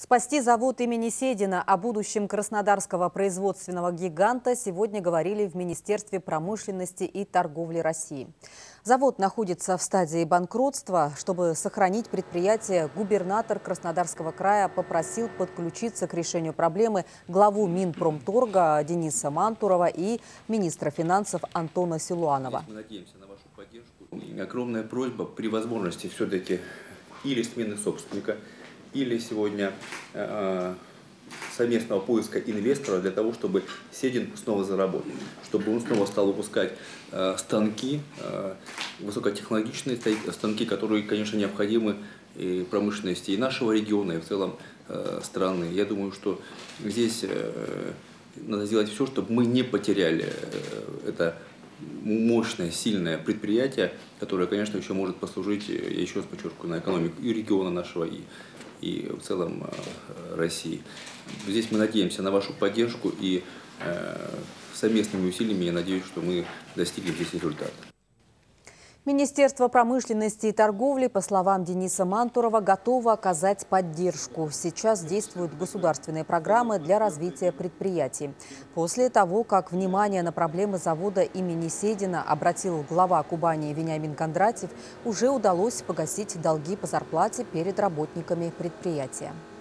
Спасти завод имени Седина. О будущем краснодарского производственного гиганта сегодня говорили в Министерстве промышленности и торговли России. Завод находится в стадии банкротства. Чтобы сохранить предприятие, губернатор Краснодарского края попросил подключиться к решению проблемы главу Минпромторга Дениса Мантурова и министра финансов Антона Силуанова. Мы надеемся на вашу поддержку. И огромная просьба при возможности все-таки или смены собственника, или сегодня совместного поиска инвестора для того, чтобы Седин снова заработал, чтобы он снова стал выпускать станки, высокотехнологичные станки, которые, конечно, необходимы и промышленности и нашего региона, и в целом страны. Я думаю, что здесь надо сделать все, чтобы мы не потеряли это мощное, сильное предприятие, которое, конечно, еще может послужить, я еще раз подчеркиваю, на экономику и региона нашего, и в целом России. Здесь мы надеемся на вашу поддержку, и совместными усилиями, я надеюсь, что мы достигнем здесь результата. Министерство промышленности и торговли, по словам Дениса Мантурова, готово оказать поддержку. Сейчас действуют государственные программы для развития предприятий. После того, как внимание на проблемы завода имени Седина обратил глава Кубани Вениамин Кондратьев, уже удалось погасить долги по зарплате перед работниками предприятия.